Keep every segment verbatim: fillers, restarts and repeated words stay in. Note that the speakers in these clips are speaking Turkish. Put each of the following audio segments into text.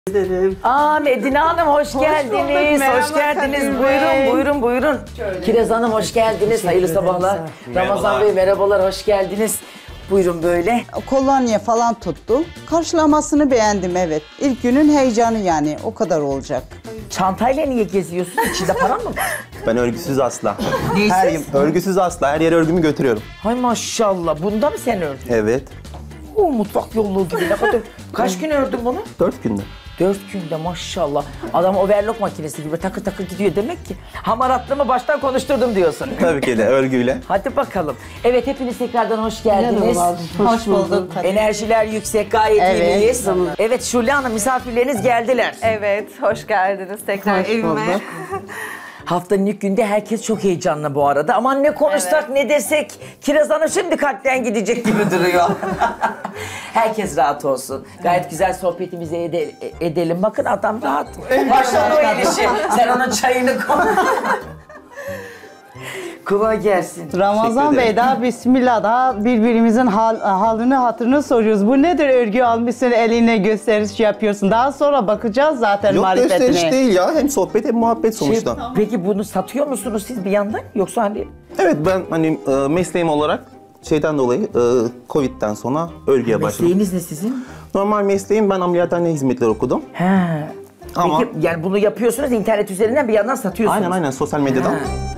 ederim. Aa Medine Hanım hoş, hoş geldiniz. Bulduk, hoş geldiniz. Buyurun, buyurun, buyurun. Kiraz Hanım hoş geldiniz. Hayırlı sabahlar. Ramazan Bey merhabalar, hoş geldiniz. Buyurun böyle. Kolonya falan tuttu. Karşılamasını beğendim, evet. İlk günün heyecanı yani, o kadar olacak. Çantayla niye geziyorsun? İçinde para mı var? Ben örgüsüz asla. Neysiz? Her yıl örgüsüz asla. Her yere örgümü götürüyorum. Hay maşallah. Bunda mı sen ördün? Evet. Oo, mutfak yolluğu gibi. Ne kadar? Kaç gün ördün bunu? Dört günde. Dört günde maşallah. Adam overlock makinesi gibi takır takır gidiyor demek ki. Hamaratlığımı baştan konuşturdum diyorsun. Tabii ki de örgüyle. Hadi bakalım. Evet hepiniz tekrardan hoş geldiniz. Hoş bulduk. Enerjiler yüksek, gayet Evet, iyiyiz. tamam. Evet Şule Hanım misafirleriniz geldiler. Evet, hoş geldiniz tekrar Hoş evime. bulduk. Haftanın ilk günde herkes çok heyecanlı bu arada. Aman ne konuşsak ne desek Kiraz Hanım şimdi kalpten gidecek gibi duruyor. Herkes rahat olsun. Gayet güzel sohbetimizi ede- edelim. Bakın adam rahat. Başladı o el işi. Sen onun çayını koy. Kolay gelsin. Ramazan Bey daha bismillah daha birbirimizin hal, halini hatırını soruyoruz. Bu nedir örgü almışsın eline gösteriş yapıyorsun. Daha sonra bakacağız zaten Yok marifetine. gösteriş değil ya. Hem sohbet hem muhabbet sonuçta. Şey, peki bunu satıyor musunuz siz bir yandan? Yoksa hani... Evet ben hani e, mesleğim olarak şeyden dolayı e, Covid'den sonra örgüye başladım. Mesleğiniz ne sizin? Normal mesleğim ben ameliyathane hizmetleri okudum. He. Ama- Peki yani bunu yapıyorsunuz internet üzerinden bir yandan satıyorsunuz. Aynen aynen sosyal medyadan. Ha.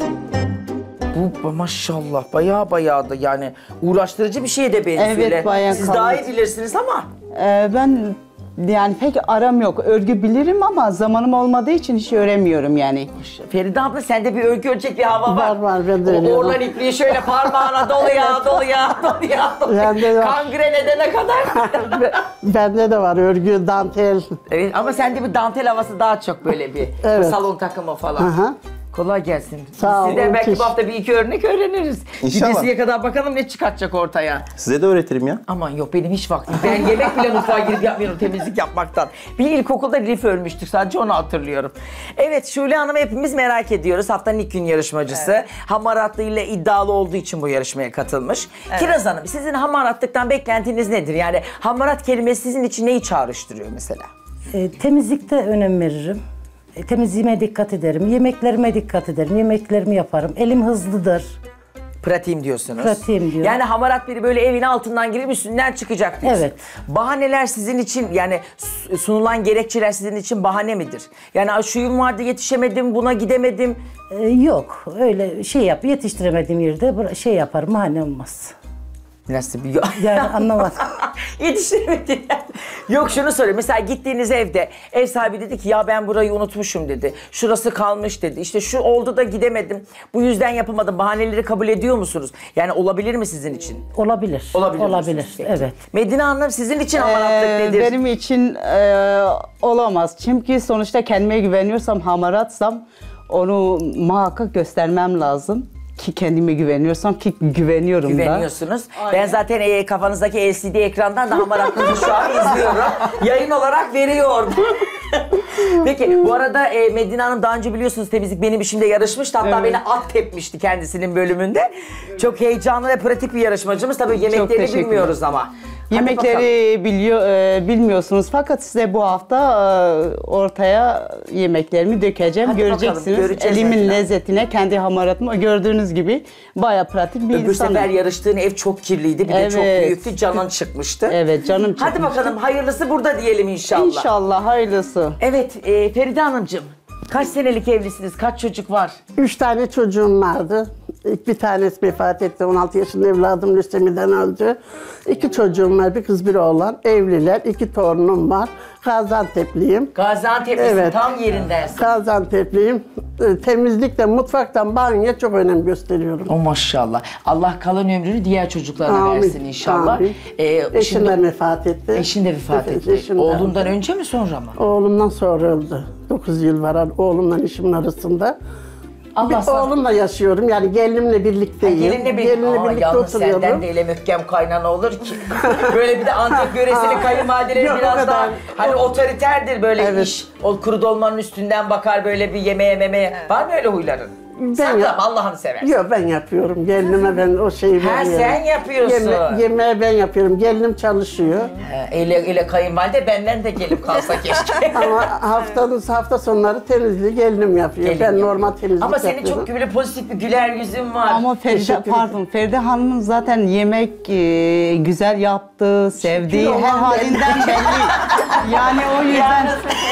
Bu maşallah bayağı bayağı da yani uğraştırıcı bir şeye de benziyor. Evet, bayağı Siz daha iyi kalın. bilirsiniz ama. Ee, ben yani pek aram yok. Örgü bilirim ama zamanım olmadığı için hiç öremiyorum yani. Feride abla sende bir örgü örecek bir hava var. Var, var, ben de O örüyorum. Orlan ipliği şöyle parmağına doluya doluya doluya Ben de doluya. var. Kangren edene kadar. Bende de var örgü, dantel. Evet ama sende bir dantel havası daha çok böyle bir. Evet. Salon takımı falan. Aha. Kolay gelsin. Sağ Sizden olun, belki teş- bu hafta bir iki örnek öğreniriz. İnşallah. Gidesiye kadar bakalım ne çıkartacak ortaya. Size de öğretirim ya. Aman yok benim hiç vaktim. Ben yemek bile mutfağa girip yapmıyorum temizlik yapmaktan. Bir ilkokulda lif örmüştük sadece onu hatırlıyorum. Evet Şule Hanım hepimiz merak ediyoruz. Haftanın ilk gün yarışmacısı. Evet. Hamaratlığıyla iddialı olduğu için bu yarışmaya katılmış. Evet. Kiraz Hanım sizin hamaratlıktan beklentiniz nedir? Yani hamarat kelimesi sizin için neyi çağrıştırıyor mesela? E, temizlikte önem veririm. E, temizliğime dikkat ederim. Yemeklerime dikkat ederim. Yemeklerimi yaparım. Elim hızlıdır. Pratiğim diyorsunuz. Pratiğim diyorum. Yani hamarat biri böyle evin altından girip üstünden çıkacak diyorsun. Evet. Bahaneler sizin için yani sunulan gerekçeler sizin için bahane midir? Yani şuyum vardı yetişemedim buna gidemedim. E, yok. Öyle şey yap. Yetiştiremediğim yerde bıra- şey yaparım. Bahane olmaz. Nasıl bir Yani anlamadım. Yetiştiremedin. Yok şunu soruyorum. Mesela gittiğiniz evde ev sahibi dedi ki ya ben burayı unutmuşum dedi. Şurası kalmış dedi. İşte şu oldu da gidemedim. Bu yüzden yapamadım. Bahaneleri kabul ediyor musunuz? Yani olabilir mi sizin için? Olabilir. Olabilir. Olabilir. diyorsunuz. Peki. Evet. Medine Hanım sizin için hamaratlık Ee, nedir? benim için e, olamaz. Çünkü sonuçta kendime güveniyorsam, hamaratsam onu muhakkak göstermem lazım. Ki kendime güveniyorsam ki güveniyorum da. Güveniyorsunuz. Ben zaten e, kafanızdaki L C D ekrandan da hamaratlığınızı şu an izliyorum. Yayın olarak veriyor. Peki bu arada e, Medine Hanım daha önce biliyorsunuz temizlik benim işimde yarışmıştı. Hatta Evet. beni at tepmişti kendisinin bölümünde. Çok heyecanlı ve pratik bir yarışmacımız. Tabii yemeklerini teşekkürler. bilmiyoruz ama. Hadi bakalım. Yemekleri biliyor e, bilmiyorsunuz fakat size bu hafta e, ortaya yemeklerimi dökeceğim. Hadi bakalım, Göreceksiniz. göreceğiz Elimin Medine. lezzetine, kendi hamaratımı gördüğünüz gibi bayağı pratik bir Öbür insanım. sefer yarıştığın ev çok kirliydi. Bir de çok Evet. büyüktü. Canın çıkmıştı. Evet, canım Hadi çıkmıştı. bakalım hayırlısı burada diyelim inşallah. İnşallah hayırlısı. Evet e, Feride Hanımcığım. Kaç senelik evlisiniz? Kaç çocuk var? Üç tane çocuğum vardı. İlk bir tanesi vefat etti. on altı yaşında evladım lösemiden öldü. İki çocuğum var. Bir kız bir oğlan. Evliler. İki torunum var. Gaziantep'liyim. Gaziantep'lisin Evet. tam yerindensin. Gaziantep'liyim. E, Temizlikte, mutfaktan, banyoya çok önem gösteriyorum. O maşallah. Allah kalan ömrünü diğer çocuklarına Amin, versin inşallah. amin. Ee, Eşimden şimdi- vefat etti. Eşin de vefat Evet, etti. eşim de Oğlundan öldü. önce mi sonra mı? Oğlumdan sonra öldü. dokuz yıl var oğlumla eşimin arasında. Allah Bir sana- oğlumla yaşıyorum yani gelinimle birlikteyim. Gelinle bir... Gelinle Aa, birlikte yalnız senden oturuyorum. de ele möhkem kaynana olur ki. Böyle bir de Antep yöresinin kayınvalideleri Yok, o biraz kadar. daha hani otoriterdir böyle Evet. iş. O kuru dolmanın üstünden bakar böyle bir yemeğe memeye. Var mı öyle huyların? Ben Sakla yap- Allah'ını seversen. Yok ben yapıyorum. Gelinime ben o şeyi Ha, veriyorum. sen yapıyorsun. Yeme- yemeği ben yapıyorum. Gelinim çalışıyor. Ee, Ele, ele kayınvalide benden de gelip kalsa keşke. Ama haftanın hafta sonları temizliği gelinim yapıyor. Gelin ben yapıyor. normal temizlik Ama senin yapıyorum. çok böyle pozitif bir güler yüzün var. Ama Feride, Teşekkür pardon, Feride Hanım'ın zaten yemek e, güzel yaptığı, sevdiği Şükür her olan halinden belli. Yani o yüzden...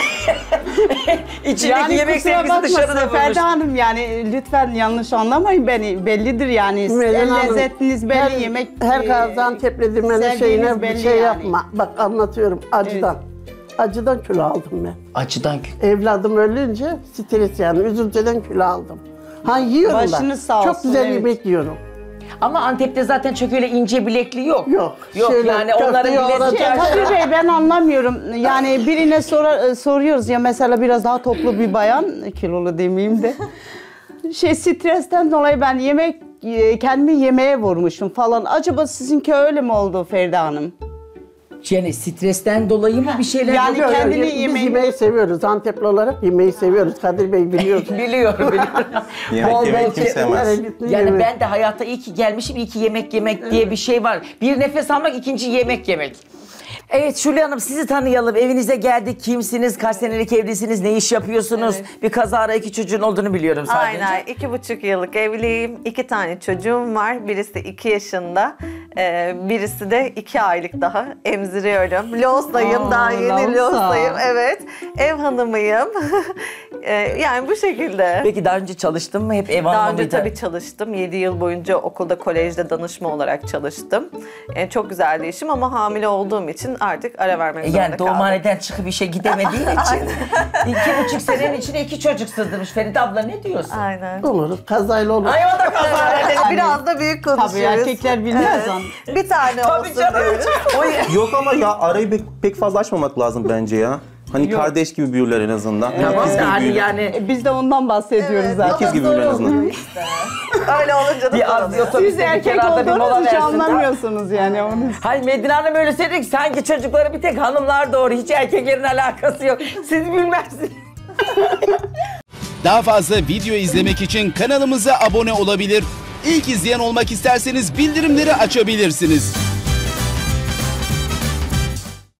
İçindeki yani yemek kusura sevgisi dışarıda bakmasın vurmuş. Feride Hanım, yani lütfen yanlış anlamayın beni. Bellidir yani. Meral El Hanım, lezzetiniz belli, her, yemek... Her e, Gaziantep'li demenin sevginiz şeyine bir belli şey yani. yapma. Bak anlatıyorum acıdan. Acıdan kilo aldım ben. Acıdan Evladım ölünce stres yani üzüntüden kilo aldım. Ha yiyorum da. Başınız sağ Çok olsun, güzel evet. yemek yiyorum. Ama Antep'te zaten çok öyle ince bilekli yok. Yok. Yok Şöyle yani köfteyi onların bilezik yoğuracak. Şey, Kadir Bey, ben anlamıyorum. Yani birine sora- soruyoruz ya, mesela biraz daha toplu bir bayan, kilolu demeyeyim de. Şey, stresten dolayı ben yemek e, kendimi yemeğe vurmuşum falan. Acaba sizinki öyle mi oldu Feride Hanım? Yani stresten dolayı mı bir şeyler Yani yok? kendini Biz yemeği- yemeği seviyoruz. Antepli olarak yemeği seviyoruz. Kadir Bey biliyor. Biliyorum, biliyorum. Yemek Bol yemeyi bol kim şey- sevmez? Yani ben de hayatta iyi ki gelmişim, iyi ki yemek yemek diye bir şey var. Bir nefes almak, ikinci yemek yemek. Evet Şule Hanım, sizi tanıyalım. Evinize geldik. Kimsiniz? Kaç senelik evlisiniz? Ne iş yapıyorsunuz? Bir kazara iki çocuğun olduğunu biliyorum sadece. Aynen. iki buçuk yıllık evliyim. İki tane çocuğum var. Birisi iki yaşında. Ee, birisi de iki aylık daha. Emziriyorum. Los'tayım. Aa, Daha yeni Losa. Los'tayım. Evet. Ev hanımıyım. Ee, yani bu şekilde. Peki daha önce çalıştın mı? Hep ev hanımı Daha önce mıydı? tabii çalıştım. yedi yıl boyunca okulda, kolejde danışma olarak çalıştım. Ee, çok güzeldi işim ama hamile olduğum için artık ara vermek zorunda Yani kaldım. doğumhaneden çıkıp işe gidemediğin için iki buçuk senenin içine iki çocuk sığdırmış. Feride abla ne diyorsun? Aynen. Olur. Kazayla olur. Ay o da kazara. Biraz da büyük konuşuyoruz. Tabii erkekler bilmez onu. Bir tane Tabii olsun canım. diyoruz. O- Yok ama ya arayı pek, pek fazla açmamak lazım bence ya. Hani kardeş gibi büyürler en azından. Tamam Herkes da gibi hani büyürler. yani E, Biz de ondan bahsediyoruz zaten. Herkes gibi büyürler en azından. Öyle olunca da bir az sorun yok. otobüste Siz bir erkek kenarda bir mola olduğunuz için versin. anlamıyorsunuz yani onu. Hayır Medine Hanım öyle söyledi ki sanki çocukları bir tek hanımlar doğru. Hiç erkeklerin alakası yok. Siz bilmezsiniz. Daha fazla video izlemek için kanalımıza abone olabilir. İlk izleyen olmak isterseniz bildirimleri açabilirsiniz.